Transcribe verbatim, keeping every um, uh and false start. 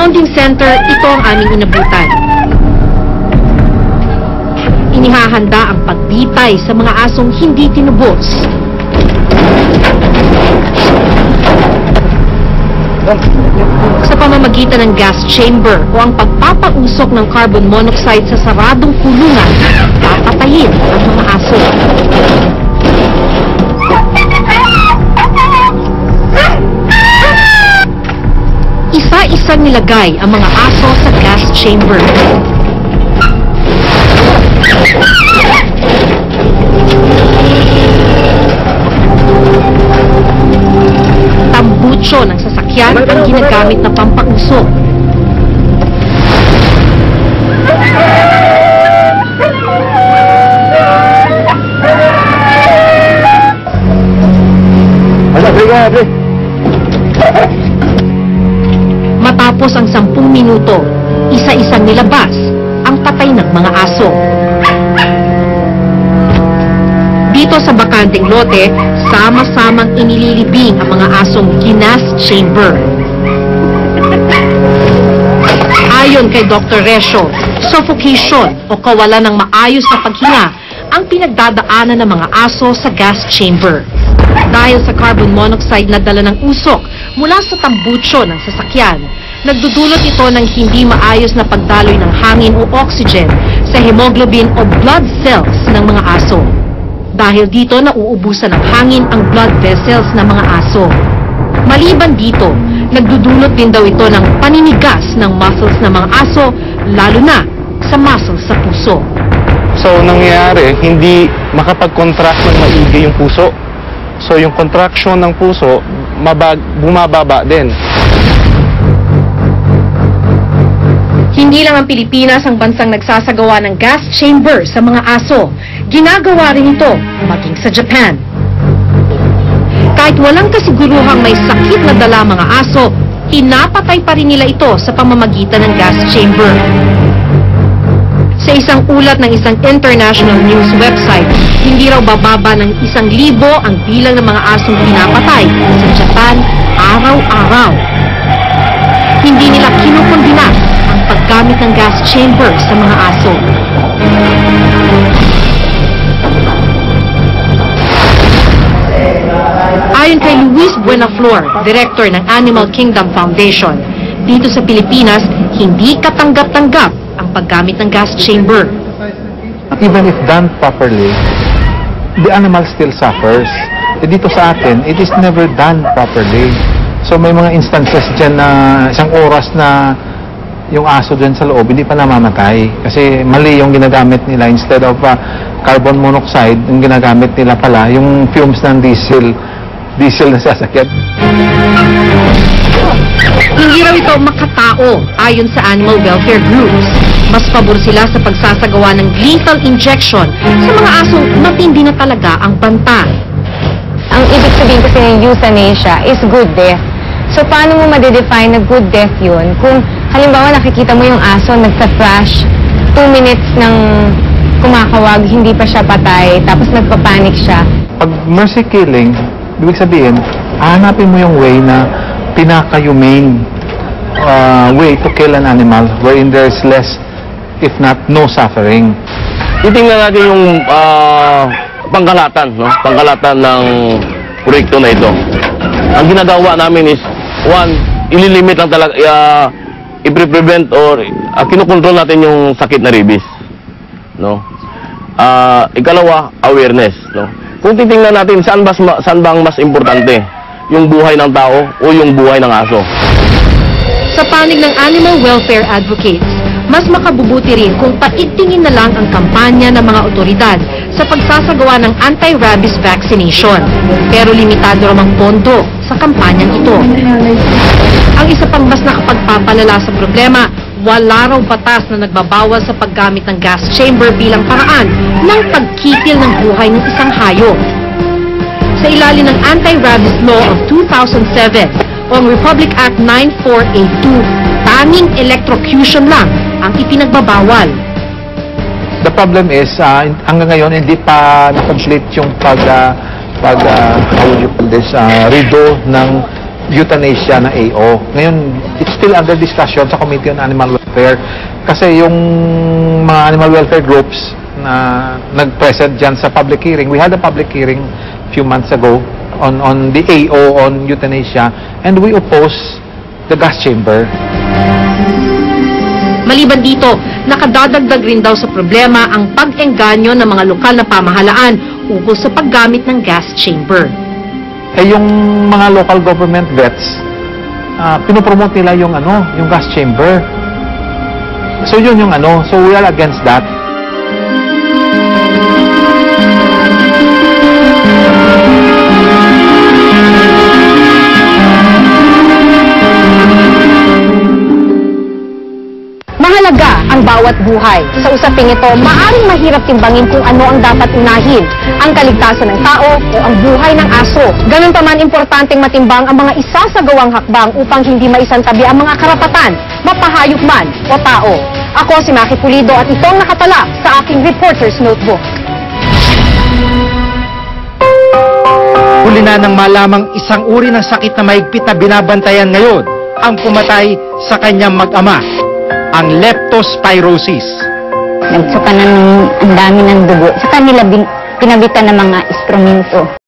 impounding center, ito ang aming inabutan. Inihahanda ang pagbitay sa mga asong hindi tinubos. Sa pamamagitan ng gas chamber o ang pagpapausok ng carbon monoxide sa saradong kulungan, papatayin ang mga aso. Isa-isang nilagay ang mga aso sa gas chamber. Tambucho ng sasakyan ang ginagamit na pampausok. Matapos ang sampung minuto, isa-isang nilabas ang patay ng mga aso. Dito sa bakanteng lote, sama-samang inililibing ang mga asong gas chamber. Ayon kay Doctor Resho, suffocation o kawalan ng maayos na paghinga ang pinagdadaanan ng mga aso sa gas chamber. Dahil sa carbon monoxide na dala ng usok mula sa tambucho ng sasakyan, nagdudulot ito ng hindi maayos na pagdaloy ng hangin o oxygen sa hemoglobin o blood cells ng mga aso. Dahil dito nauubusan ng hangin ang blood vessels ng mga aso. Maliban dito, nagdudulot din daw ito ng paninigas ng muscles ng mga aso, lalo na sa muscles sa puso. So, nangyayari, hindi makapag-contract ng maigi yung puso. So, yung contraction ng puso, mabag, bumababa din. Hindi lang ang Pilipinas ang bansang nagsasagawa ng gas chamber sa mga aso. Ginagawa rin ito maging sa Japan. Kahit walang kasiguruhang may sakit na dala mga aso, pinapatay pa rin nila ito sa pamamagitan ng gas chamber. Sa isang ulat ng isang international news website, hindi raw bababa ng isang libo ang bilang ng mga asong pinapatay sa Japan araw-araw. Hindi nila kinukondina ang paggamit ng gas chamber sa mga aso. Ayon kay Luis Buenaflor, director ng Animal Kingdom Foundation, dito sa Pilipinas, hindi katanggap-tanggap ang paggamit ng gas chamber. Even if done properly, the animal still suffers. E dito sa atin, it is never done properly. So may mga instances dyan na isang oras na yung aso dyan sa loob, hindi pa namamatay. Kasi mali yung ginagamit nila. Instead of uh, carbon monoxide, yung ginagamit nila pala, yung fumes ng diesel, diesel na sasakyan. Hindi raw ito makatao ayon sa animal welfare groups. Mas pabor sila sa pagsasagawa ng lethal injection sa mga asong matindi na talaga ang banta. Ang ibig sabihin kasi ng euthanasia is good death. So paano mo madedefine na good death yun? Kung halimbawa nakikita mo yung aso nagsa-flash, two minutes ng kumakawag, hindi pa siya patay, tapos nagpapanik siya. Pag mercy killing, ibig sabihin, hanapin mo yung way na pinaka-humane uh, way to kill an animal wherein there is less, if not no suffering. Titingnan natin yung uh, pangkalatan, no? Pangkalatan ng proyekto na ito. Ang ginagawa namin is, one, ililimit lang talaga, uh, i-prevent or uh, kinukontrol natin yung sakit na rabies. No? Uh, ikalawa, awareness. No? Kung titingnan natin, saan ba, saan ba ang mas importante? Yung buhay ng tao o yung buhay ng aso? Sa panig ng animal welfare advocates, mas makabubuti rin kung paigtingin na lang ang kampanya ng mga otoridad sa pagsasagawa ng anti-rabies vaccination. Pero limitado ramang pondo sa kampanyang ito. Ang isa pang mas nakapagpapalala sa problema, wala raw batas na nagbabawal sa paggamit ng gas chamber bilang paraan ng pagkikil ng buhay ng isang hayop. Sa ilalim ng Anti-Rabies Law of two thousand seven o ang Republic Act nine four eight two, tanging electrocution lang ang ipinagbabawal. The problem is, uh, hanggang ngayon, hindi pa na-complete yung pag, uh, pag uh, how would you call this, uh, redo ng euthanasia na A O. Ngayon, it's still under discussion sa Committee on Animal Welfare kasi yung mga animal welfare groups na nag-present dyan sa public hearing, we had a public hearing a few months ago on, on the A O on euthanasia and we oppose the gas chamber. Maliban dito, nakadadagdag rin daw sa problema ang pag-engganyo ng mga lokal na pamahalaan ukol sa paggamit ng gas chamber. Eh yung mga local government vets, uh, pinopromote nila yung ano, yung gas chamber. So yun yung ano, so we are against that. Mahalaga ang bawat buhay. Sa usaping ito, maaring mahirap timbangin kung ano ang dapat unahin, ang kaligtasan ng tao o ang buhay ng aso. Ganun pa man importanteng matimbang ang mga isasagawang hakbang upang hindi maisantabi ang mga karapatan, mapahayop man o tao. Ako si Maki Pulido at itong nakatala sa aking Reporter's Notebook. Huli na nang malamang isang uri ng sakit na mahigpit na binabantayan ngayon ang pumatay sa kanyang mag-ama, ang leptospirosis. Nagsuka ng ang dami ng dugo. Sa kanila bin, pinabitan ng mga instrumento.